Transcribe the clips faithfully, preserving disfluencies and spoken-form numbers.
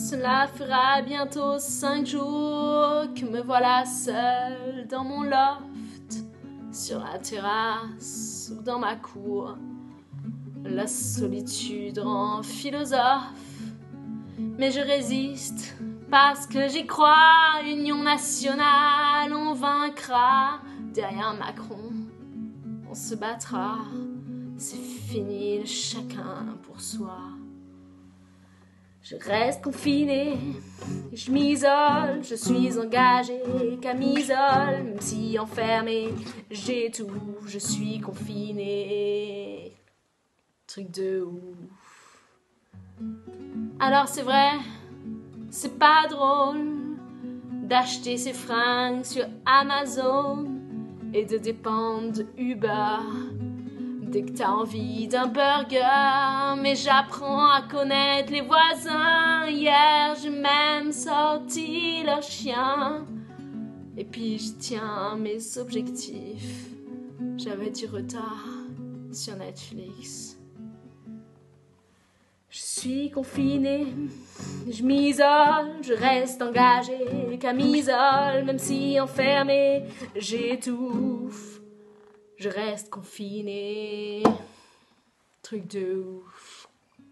Cela fera bientôt cinq jours que me voilà seule dans mon loft, sur la terrasse ou dans ma cour. La solitude rend philosophe, mais je résiste parce que j'y crois. Union nationale, on vaincra. Derrière Macron, on se battra. C'est fini, chacun pour soi. Je reste confinée, je m'isole, je suis engagée, camisole, même si enfermée, j'étouffe, je suis confinée. Truc de ouf. Alors c'est vrai, c'est pas drôle d'acheter ses fringues sur Amazon et de dépendre de Uber dès que t'as envie d'un burger. Mais j'apprends à connaître les voisins. Hier j'ai même sorti leur chien. Et puis je tiens mes objectifs. J'avais du retard sur Netflix. Je suis confinée, je m'isole, je reste engagée, camisole, même si enfermée, j'étouffe. Je reste confinée. Truc de ouf.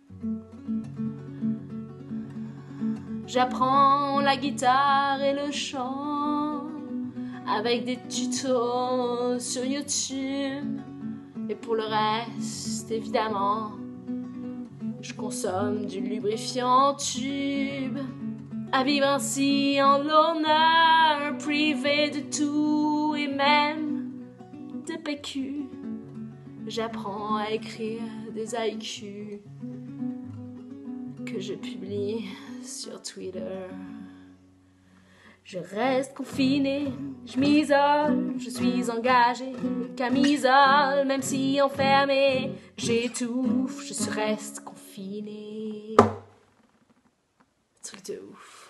J'apprends la guitare et le chant avec des tutos sur YouTube. Et pour le reste, évidemment, je consomme du lubrifiant tube. À vivre ainsi en l'honneur, privé de tout et même de P Q. J'apprends à écrire des I Q que je publie sur Twitter. Je reste confinée, je m'isole, je suis engagée, camisole, même si enfermée, j'étouffe, je reste confinée. Truc de ouf.